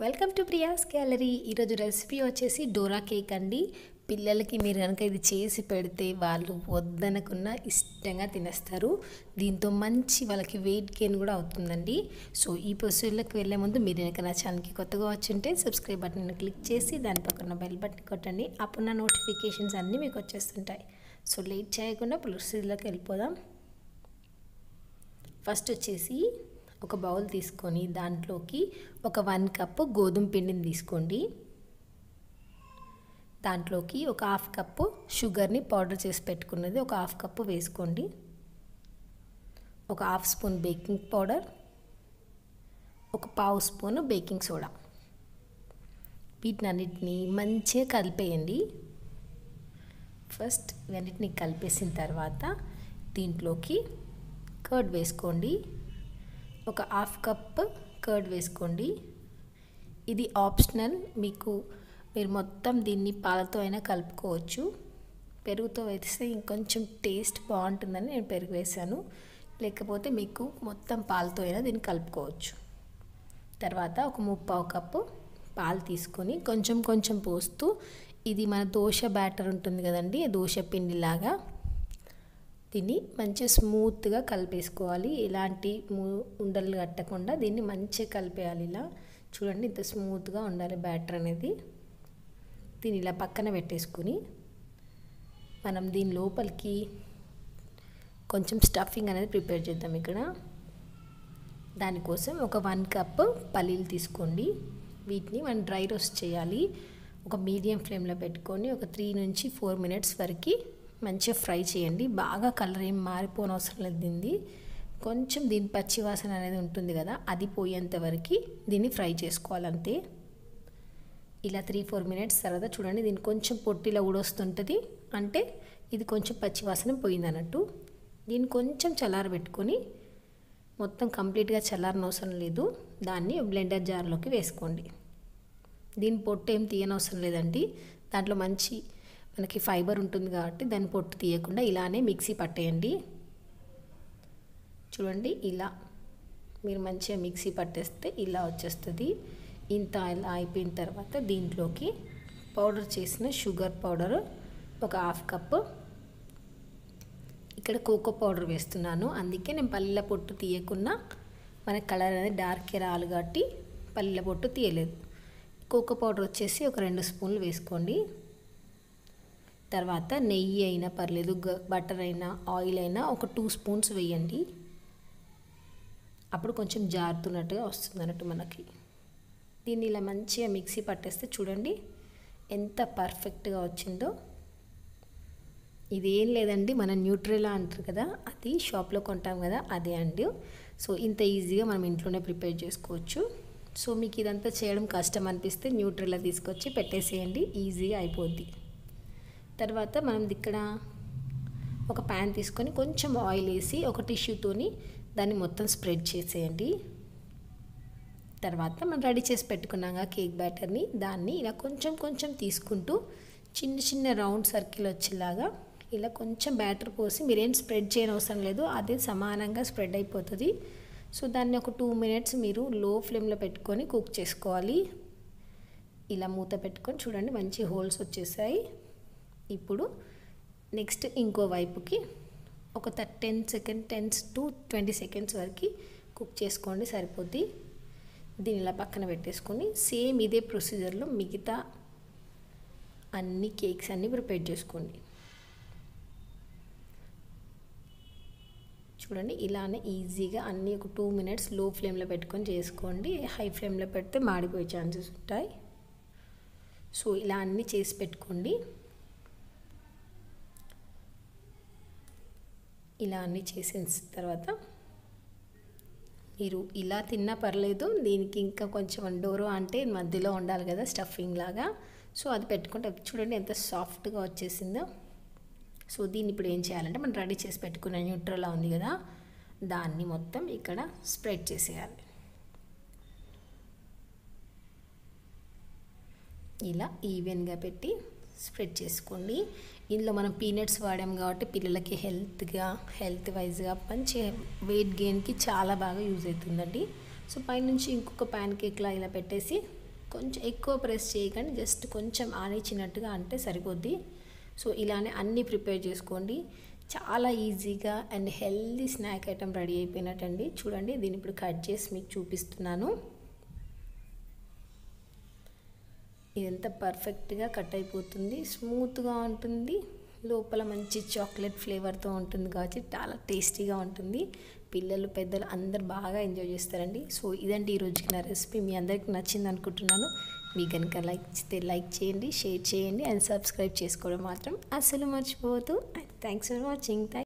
Welcome to Priya's gallery. ఈరోజు recipe వచ్చేసి dora cake అండి. పిల్లలకి మీరు కనుక ఇది చేసి పెడితే వాళ్ళు వద్దనకున్నా ఇష్టంగా తినేస్తారు. దీంతో మంచి వాళ్ళకి వెయిట్ గెయిన్ కూడా అవుతుందండి. సో ఈ ప్రొసీజర్లోకి వెళ్ళే ముందు మీరు కనుక నా ఛానల్కి కొత్తగా వచ్చుంటే సబ్స్క్రైబ్ బటన్ క్లిక్ చేసి దాని పక్కన బెల్ బటన్ కొట్టండి. అప్పుడు నా నోటిఫికేషన్స్ అన్నీ మీకు వచ్చేస్తుంటాయి. సో లేట్ చేయకుండా ప్రొసీజర్లోకి వెళ్ళిపోదాం. ఫస్ట్ వచ్చేసి ఒక బౌల్ తీసుకొని దాంట్లోకి ఒక 1 కప్పు గోధుమ పిండిని తీసుకోండి. దాంట్లోకి ఒక 1/2 కప్పు షుగర్ని పౌడర్ చేసి పెట్టుకున్నది ఒక 1/2 కప్పు వేసుకోండి. ఒక 1/2 స్పూన్ బేకింగ్ పౌడర్, ఒక 1/2 స్పూన్ బేకింగ్ సోడా. వీటినన్నిటిని మంచిగా కలిపేయండి. ఫస్ట్ ఇవన్నిటిని కలిపేసిన తర్వాత దీంట్లోకి కర్డ్ వేసుకోండి. ఒక 1/2 కప్ కర్డ్ వేసుకోండి. ఇది ఆప్షనల్, మీరు మొత్తం దీన్ని పాలతో అయినా కలుపుకోవచ్చు. పెరుగుతో వేస్తే ఇంకొంచెం టేస్ట్ బాగుంటుందని నేను పెరుగు వేసాను. లేకపోతే మీకు మొత్తం పాలతో అయినా దీన్ని కలుపుకోవచ్చు. తర్వాత ఒక 3/4 కప్పు పాలు తీసుకొని కొంచెం కొంచెం పోస్తూ, ఇది మన దోశ బ్యాటర్ ఉంటుంది కదండి, దోశ పిండిలాగా దీన్ని మంచిగా స్మూత్గా కలిపేసుకోవాలి. ఎలాంటి ఉండలు కట్టకుండా దీన్ని మంచిగా కలిపేయాలి. ఇలా చూడండి, ఇంత స్మూత్గా ఉండాలి బ్యాటర్ అనేది. దీన్ని ఇలా పక్కన పెట్టేసుకుని మనం దీని లోపలికి కొంచెం స్టఫింగ్ అనేది ప్రిపేర్ చేద్దాం. ఇక్కడ దానికోసం ఒక 1 కప్ పల్లీలు తీసుకోండి. వీటిని మనం డ్రై రోస్ట్ చేయాలి. ఒక మీడియం ఫ్లేమ్లో పెట్టుకొని ఒక 3 నుంచి 4 మినిట్స్ వరకు మంచిగా ఫ్రై చేయండి. బాగా కలర్ ఏం మారిపోనవసరం లేదు. కొంచెం దీని పచ్చివాసన అనేది ఉంటుంది కదా, అది పోయేంత వరకు దీన్ని ఫ్రై చేసుకోవాలంతే. ఇలా 3-4 మినిట్స్ తర్వాత చూడండి, దీన్ని కొంచెం పొట్టిలా ఊడొస్తుంటుంది, అంటే ఇది కొంచెం పచ్చివాసన పోయింది అన్నట్టు. దీన్ని కొంచెం చల్లారబెట్టుకొని, మొత్తం కంప్లీట్గా చల్లారనవసరం లేదు, దాన్ని బ్లెండర్ జార్లోకి వేసుకోండి. దీని పొట్టు ఏం తీయనవసరం లేదండి. దాంట్లో మంచి మనకి ఫైబర్ ఉంటుంది కాబట్టి దాన్ని పొట్టు తీయకుండా ఇలానే మిక్సీ పట్టేయండి. చూడండి, ఇలా మీరు మంచిగా మిక్సీ పట్టేస్తే ఇలా వచ్చేస్తుంది. ఇంత ఇలా అయిపోయిన తర్వాత దీంట్లోకి పౌడర్ చేసిన షుగర్ పౌడర్ ఒక 1/2 కప్పు, ఇక్కడ కోకో పౌడర్ వేస్తున్నాను. అందుకే నేను పల్లీల పొట్టు తీయకుండా, మనకి కలర్ అనేది డార్క్ రాలు కాబట్టి పల్లీల పొట్టు తీయలేదు. కోకో పౌడర్ వచ్చేసి ఒక 2 స్పూన్లు వేసుకోండి. తర్వాత నెయ్యి అయినా పర్లేదు, బటర్ అయినా ఆయిల్ అయినా ఒక 2 స్పూన్స్ వేయండి. అప్పుడు కొంచెం జారుతున్నట్టుగా వస్తుంది అన్నట్టు మనకి. దీన్ని ఇలా మంచిగా మిక్సీ పట్టేస్తే చూడండి ఎంత పర్ఫెక్ట్గా వచ్చిందో. ఇదేం లేదండి, మన న్యూట్రెలా అంటారు కదా, అది షాప్లో కొంటాం కదా, అదే అండి. సో ఇంత ఈజీగా మనం ఇంట్లోనే ప్రిపేర్ చేసుకోవచ్చు. సో మీకు ఇదంతా చేయడం కష్టం అనిపిస్తే న్యూట్రెలా తీసుకొచ్చి పెట్టేసేయండి, ఈజీగా అయిపోద్ది. తర్వాత మనం ఇక్కడ ఒక ప్యాన్ తీసుకొని కొంచెం ఆయిల్ వేసి ఒక టిష్యూతోని దాన్ని మొత్తం స్ప్రెడ్ చేసేయండి. తర్వాత మనం రెడీ చేసి పెట్టుకున్నాక కేక్ బ్యాటర్ని దాన్ని ఇలా కొంచెం కొంచెం తీసుకుంటూ చిన్న చిన్న రౌండ్ సర్కిల్ వచ్చేలాగా ఇలా కొంచెం బ్యాటర్ పోసి, మీరేం స్ప్రెడ్ చేయనవసరం లేదు, అదే సమానంగా స్ప్రెడ్ అయిపోతుంది. సో దాన్ని ఒక 2 మినిట్స్ మీరు లో ఫ్లేమ్లో పెట్టుకొని కుక్ చేసుకోవాలి. ఇలా మూత పెట్టుకొని చూడండి మంచి హోల్స్ వచ్చేసాయి. ఇప్పుడు నెక్స్ట్ ఇంకో వైపుకి ఒక 10 to 20 సెకండ్స్ వరకు కుక్ చేసుకోండి, సరిపోద్ది. దీన్ని ఇలా పక్కన పెట్టేసుకొని సేమ్ ఇదే ప్రొసీజర్లో మిగతా అన్ని కేక్స్ అన్నీ ప్రిపేర్ చేసుకోండి. చూడండి ఇలానే ఈజీగా అన్నీ ఒక 2 మినిట్స్ లో ఫ్లేమ్లో పెట్టుకొని చేసుకోండి. హై ఫ్లేమ్లో పెడితే మాడిపోయే ఛాన్సెస్ ఉంటాయి. సో ఇలా అన్నీ చేసి పెట్టుకోండి. ఇలా అన్నీ చేసిన తర్వాత మీరు ఇలా తిన్నా పర్లేదు, దీనికి ఇంకా కొంచెం డోరో అంటే మధ్యలో ఉండాలి కదా స్టఫింగ్ లాగా, సో అది పెట్టుకుంటే చూడండి ఎంత సాఫ్ట్గా వచ్చేసిందో. సో దీన్ని ఇప్పుడు ఏం చేయాలంటే మనం రెడీ చేసి పెట్టుకున్న న్యూట్రెలా ఉంది కదా, దాన్ని మొత్తం ఇక్కడ స్ప్రెడ్ చేసేయాలి. ఇలా ఈవెన్గా పెట్టి స్ప్రెడ్ చేసుకోండి. ఇందులో మనం పీనట్స్ వాడాం కాబట్టి పిల్లలకి హెల్త్ వైజ్గా మంచి వెయిట్ గెయిన్కి చాలా బాగా యూజ్ అవుతుందండి. సో పైనుంచి ఇంకొక ప్యాన్ కేక్లా ఇలా పెట్టేసి కొంచెం ఎక్కువ ప్రెస్ చేయకండి, జస్ట్ కొంచెం ఆనిచ్చినట్టుగా అంటే సరిపోద్ది. సో ఇలానే అన్నీ ప్రిపేర్ చేసుకోండి. చాలా ఈజీగా and healthy snack item ready అయిపోయినట్టండి. చూడండి, దీన్ని ఇప్పుడు కట్ చేసి మీకు చూపిస్తున్నాను. ఇదంతా పర్ఫెక్ట్గా కట్ అయిపోతుంది, స్మూత్గా ఉంటుంది, లోపల మంచి చాక్లెట్ ఫ్లేవర్తో ఉంటుంది కాబట్టి చాలా టేస్టీగా ఉంటుంది. పిల్లలు పెద్దలు అందరు బాగా ఎంజాయ్ చేస్తారండి. సో ఇదండి ఈరోజుకి నా రెసిపీ. మీ అందరికీ నచ్చింది అనుకుంటున్నాను. మీకు కనుక లైక్ చేయండి, షేర్ చేయండి అండ్ సబ్స్క్రైబ్ చేసుకోవడం మాత్రం అస్సలు మర్చిపోవద్దు. Thanks for watching.